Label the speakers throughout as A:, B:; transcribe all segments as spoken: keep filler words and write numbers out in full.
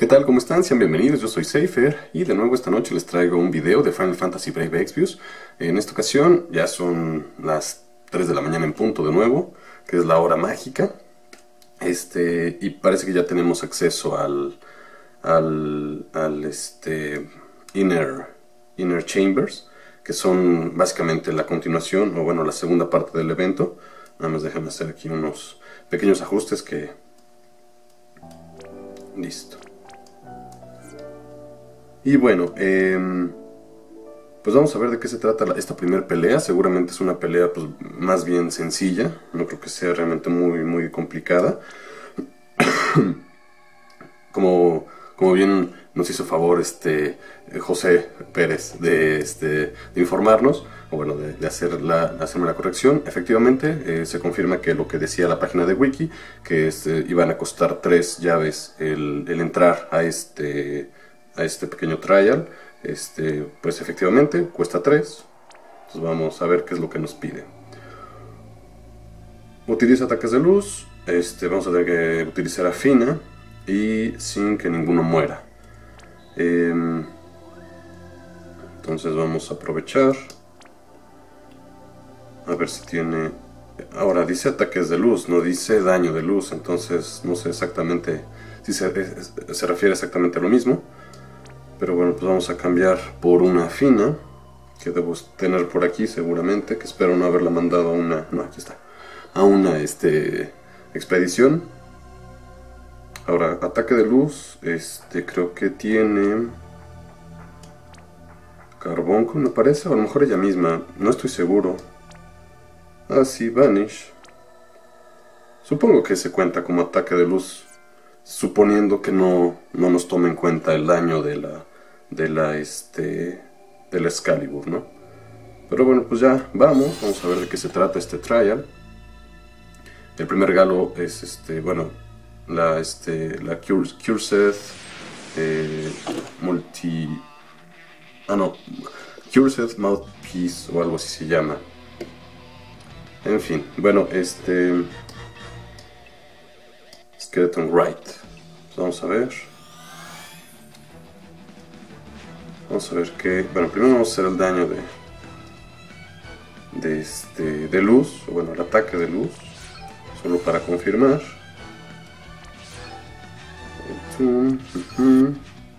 A: ¿Qué tal? ¿Cómo están? Sean bienvenidos, yo soy Seifer y de nuevo esta noche les traigo un video de Final Fantasy Brave Exvius. En esta ocasión ya son las tres de la mañana en punto de nuevo, que es la hora mágica. Este, y parece que ya tenemos acceso al, al, al este, Inner, Inner Chambers, que son básicamente la continuación, o bueno, la segunda parte del evento. Nada más déjenme hacer aquí unos pequeños ajustes que... Listo. Y bueno, eh, pues vamos a ver de qué se trata la, esta primera pelea. Seguramente es una pelea pues, más bien sencilla. No creo que sea realmente muy, muy complicada. como, como bien nos hizo favor este José Pérez de, este, de informarnos, o bueno, de, de hacer la, hacerme la corrección. Efectivamente, eh, se confirma que lo que decía la página de Wiki, que este, iban a costar tres llaves el, el entrar a este... a este pequeño trial, este, pues efectivamente cuesta tres. Entonces vamos a ver qué es lo que nos pide. Utiliza ataques de luz, este, vamos a tener que utilizar a Fina y sin que ninguno muera. Eh, entonces vamos a aprovechar a ver si tiene... Ahora dice ataques de luz, no dice daño de luz, entonces no sé exactamente si se, se refiere exactamente a lo mismo. Pero bueno, pues vamos a cambiar por una Fina, que debo tener por aquí seguramente, que espero no haberla mandado a una... No, aquí está. A una este, expedición. Ahora, ataque de luz, este creo que tiene... Carbuncle, me parece, o a lo mejor ella misma, no estoy seguro. Ah, sí, Vanish. Supongo que se cuenta como ataque de luz, suponiendo que no, no nos tome en cuenta el daño de la... de la este del Excalibur, ¿no? Pero bueno, pues ya vamos, vamos a ver de qué se trata este trial. El primer galo es este, bueno, la este la Cursed eh, multi ah no, Cursed Mouthpiece o algo así se llama. En fin, bueno, este Skeleton Right. Vamos a ver. Vamos a ver qué... Bueno, primero vamos a hacer el daño de... De este... De luz. O bueno, el ataque de luz. Solo para confirmar. Uh-huh.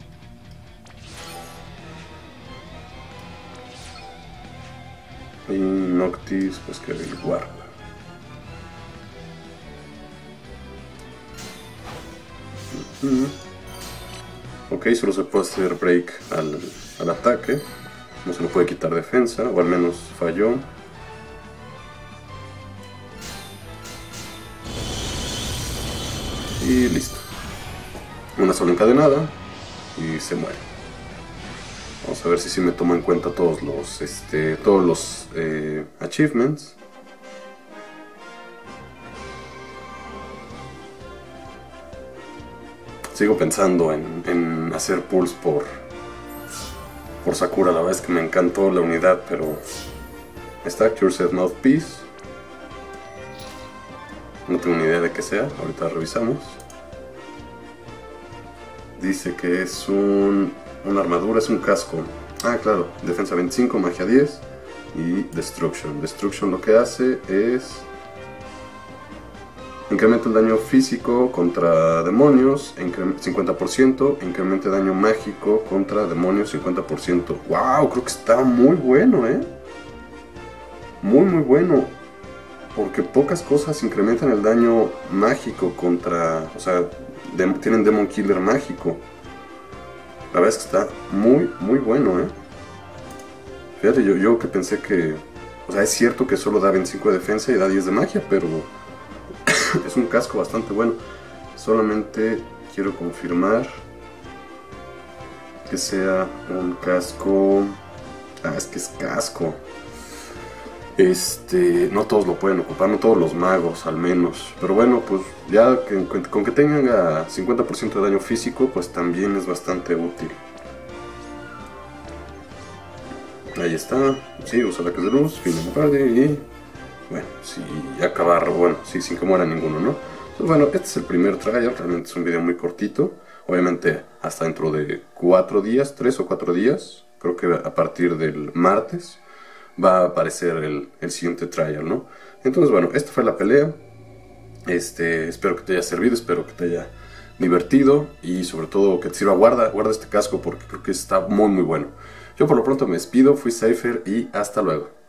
A: Y Noctis, pues que el Warp. Uh-huh. Ok, solo se puede hacer break al, al ataque. No se le puede quitar defensa, o al menos falló. Y listo. Una sola encadenada y se muere. Vamos a ver si sí me tomo en cuenta todos los, este, todos los eh, achievements. Sigo pensando en, en hacer pulls por, por Sakura. La verdad es que me encantó la unidad, pero... Está Cursed Mouthpiece. No tengo ni idea de qué sea, ahorita revisamos. Dice que es un, una armadura, es un casco. Ah, claro, defensa veinticinco, magia diez y Destruction. Destruction lo que hace es... Incrementa el daño físico contra demonios cincuenta por ciento, incrementa el daño mágico contra demonios cincuenta por ciento. ¡Wow! Creo que está muy bueno, ¿eh? Muy muy bueno. Porque pocas cosas incrementan el daño mágico contra... O sea, de, tienen Demon Killer mágico. La verdad es que está muy muy bueno, ¿eh? Fíjate, yo, yo que pensé que... O sea, es cierto que solo da veinticinco de defensa y da diez de magia, pero... es un casco bastante bueno. Solamente quiero confirmar que sea un casco... Ah, es que es casco. Este, no todos lo pueden ocupar, no todos los magos al menos. Pero bueno, pues ya que, con que tengan cincuenta por ciento de daño físico, pues también es bastante útil. Ahí está. Sí, usa ataques de luz, fin de party y... Bueno, si acabar, bueno, sí, sin que muera ninguno, ¿no? Pues bueno, este es el primer trial, realmente es un video muy cortito. Obviamente hasta dentro de cuatro días, tres o cuatro días, creo que a partir del martes va a aparecer el, el siguiente trial, ¿no? Entonces, bueno, esta fue la pelea. Este, espero que te haya servido, espero que te haya divertido y sobre todo que te sirva. Guarda, guarda este casco porque creo que está muy muy bueno. Yo por lo pronto me despido, fui Cypher y hasta luego.